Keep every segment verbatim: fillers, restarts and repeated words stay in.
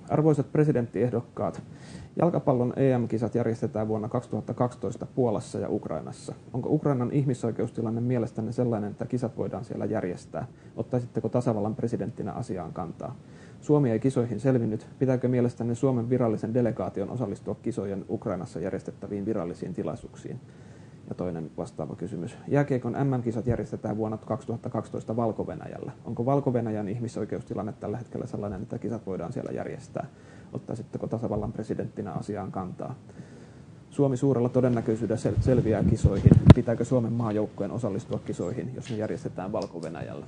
Arvoisat presidenttiehdokkaat, jalkapallon E M-kisat järjestetään vuonna kaksituhattakaksitoista Puolassa ja Ukrainassa. Onko Ukrainan ihmisoikeustilanne mielestänne sellainen, että kisat voidaan siellä järjestää? Ottaisitteko tasavallan presidenttinä asiaan kantaa? Suomi ei kisoihin selvinnyt. Pitääkö mielestänne Suomen virallisen delegaation osallistua kisojen Ukrainassa järjestettäviin virallisiin tilaisuuksiin? Ja toinen vastaava kysymys. Jääkiekon M M-kisat järjestetään vuonna kaksituhattakaksitoista Valko-Venäjällä. Onko Valko-Venäjän ihmisoikeustilanne tällä hetkellä sellainen, että kisat voidaan siellä järjestää? Ottaisitteko tasavallan presidenttinä asiaan kantaa? Suomi suurella todennäköisyydellä sel- selviää kisoihin. Pitääkö Suomen maajoukkojen osallistua kisoihin, jos ne järjestetään Valko-Venäjällä?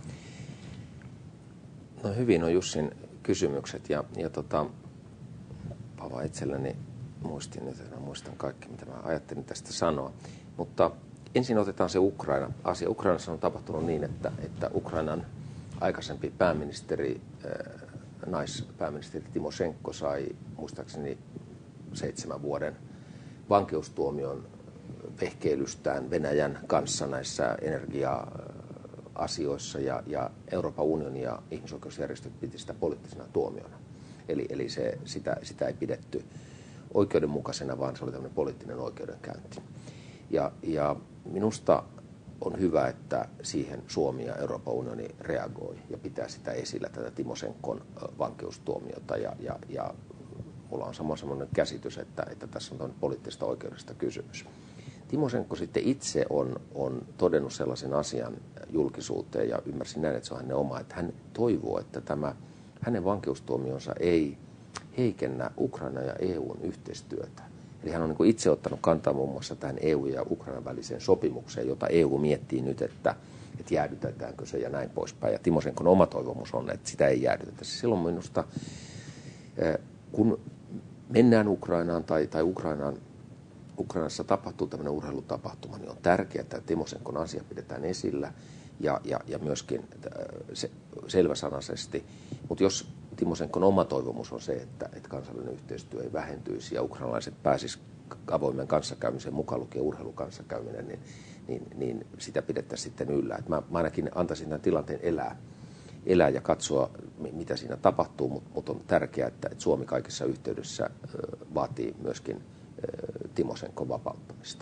No hyvin on Jussin kysymykset ja, ja tota, Pava itselleni muistin nyt, että muistan kaikki, mitä mä ajattelin tästä sanoa. Mutta ensin otetaan se Ukraina-asia. Ukrainassa on tapahtunut niin, että, että Ukrainan aikaisempi pääministeri, äh, naispääministeri Timoshenko sai muistaakseni seitsemän vuoden vankeustuomion vehkeilystään Venäjän kanssa näissä energia-asioissa ja, ja Euroopan unioni ja ihmisoikeusjärjestöt piti sitä poliittisena tuomiona. Eli, eli se, sitä, sitä ei pidetty oikeudenmukaisena, vaan se oli tämmöinen poliittinen oikeudenkäynti. Ja, ja minusta on hyvä, että siihen Suomi ja Euroopan unioni reagoi ja pitää sitä esillä, tätä Timoshenkon vankeustuomiota. Ja, ja, ja mulla on sama semmoinen käsitys, että, että tässä on poliittisesta oikeudesta kysymys. Timoshenko sitten itse on, on todennut sellaisen asian julkisuuteen ja ymmärsin näin, että se on hänen oma, että hän toivoo, että tämä hänen vankeustuomionsa ei heikennä Ukraina ja E U:n yhteistyötä. Eli hän on niin kuin itse ottanut kantaa muun muassa tähän E U ja Ukrainan väliseen sopimukseen, jota E U miettii nyt, että, että jäädytetäänkö se ja näin poispäin. Ja Timoshenkon oma toivomus on, että sitä ei jäädytetä. Silloin minusta, kun mennään Ukrainaan tai, tai Ukrainaan, Ukrainassa tapahtuu tämmöinen urheilutapahtuma, niin on tärkeää, että Timoshenkon asia pidetään esillä ja, ja, ja myöskin se, selväsanaisesti. Mutta jos Timoshenkon oma toivomus on se, että, että kansallinen yhteistyö ei vähentyisi ja ukrainalaiset pääsisivät avoimen kanssakäymisen, mukaan lukien urheilukanssakäyminen, niin, niin, niin sitä pidettäisiin sitten yllä. Et mä, mä ainakin antaisin tämän tilanteen elää, elää ja katsoa, mitä siinä tapahtuu, mutta mut on tärkeää, että, että Suomi kaikissa yhteydessä ö, vaatii myöskin ö, Timoshenkon vapauttamista.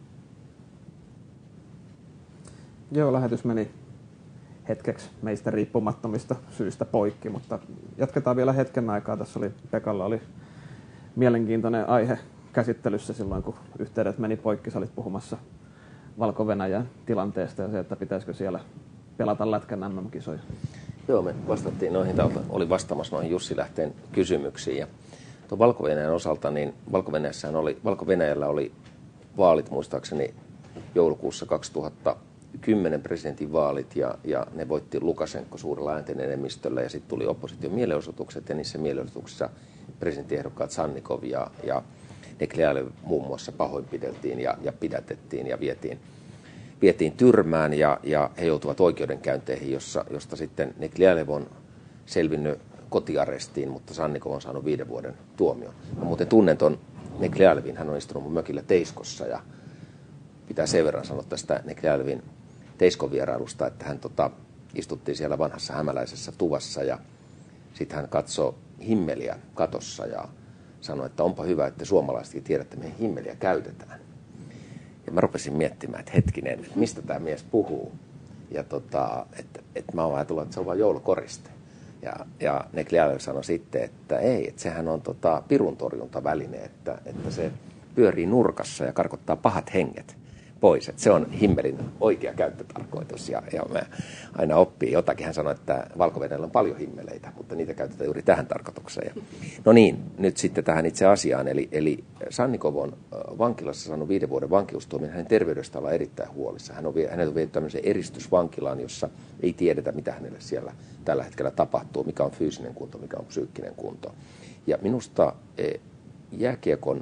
Joo, lähetys meni hetkeksi meistä riippumattomista syistä poikki, mutta jatketaan vielä hetken aikaa. Tässä oli, Pekalla oli mielenkiintoinen aihe käsittelyssä silloin, kun yhteydet meni poikki. Sä olit puhumassa Valko-Venäjän tilanteesta ja se, että pitäisikö siellä pelata lätkän M M-kisoja. Joo, me vastattiin noihin, oli vastaamassa noihin Jussi Lähteen kysymyksiin. Ja tuon Valko-Venäjän osalta, niin Valko-Venäjällä oli, Valko-Venäjällä oli vaalit muistaakseni joulukuussa kaksituhattakymmenen presidentinvaalit ja, ja ne voitti Lukashenko suurella äänten enemmistöllä ja sitten tuli opposition mielenosoitukset ja niissä mielenosoituksissa presidenttiehdokkaat Sannikov ja, ja Neklyayev muun muassa pahoinpideltiin ja, ja pidätettiin ja vietiin, vietiin tyrmään ja, ja he joutuvat oikeudenkäynteihin, jossa, josta sitten Neklyayev on selvinnyt kotiarestiin, mutta Sannikov on saanut viiden vuoden tuomion. Mä muuten tunnen ton Neklyayevin, hän on istunut mun mökillä Teiskossa ja pitää sen verran sanoa tästä Neklyayevin Teiskon vierailusta, että hän tota, istuttiin siellä vanhassa hämäläisessä tuvassa ja sitten hän katsoi himmeliä katossa ja sanoi, että onpa hyvä, että suomalaisetkin tiedätte, mihin himmeliä käytetään. Ja mä rupesin miettimään, että hetkinen, että mistä tämä mies puhuu. Ja tota, että, että mä oon ajatellut, että se on vain joulukoriste. Ja, ja Neklyayev sanoi sitten, että ei, että sehän on tota, piruntorjuntaväline, että, että se pyörii nurkassa ja karkottaa pahat henget pois. Että se on himmelin oikea käyttötarkoitus ja, ja mä aina oppii jotakin. Hän sanoi, että Valko-Venäjällä on paljon himmeleitä, mutta niitä käytetään juuri tähän tarkoitukseen. Ja, no niin, nyt sitten tähän itse asiaan. Eli, eli Sannikov on vankilassa saanut viiden vuoden vankeustuomion. Hänen terveydestä ollaan erittäin huolissa. Hän on, hänet on viety tämmöiseen eristysvankilaan, jossa ei tiedetä, mitä hänelle siellä tällä hetkellä tapahtuu, mikä on fyysinen kunto, mikä on psyykkinen kunto. Ja minusta eh, jääkiekon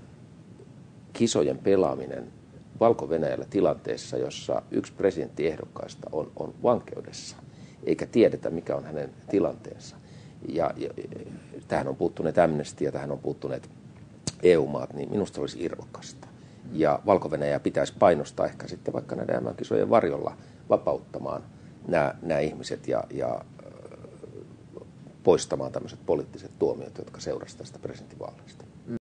kisojen pelaaminen Valko-Venäjällä tilanteessa, jossa yksi presidenttiehdokkaista on, on vankeudessa, eikä tiedetä, mikä on hänen tilanteensa. Ja, ja tähän on puuttuneet Amnesty ja tähän on puuttuneet E U-maat, niin minusta olisi irvokasta. Ja Valko-Venäjää pitäisi painostaa ehkä sitten vaikka näiden M M-kisojen varjolla vapauttamaan nämä, nämä ihmiset ja, ja poistamaan tämmöiset poliittiset tuomiot, jotka seurasivat tästä presidentinvaaleista.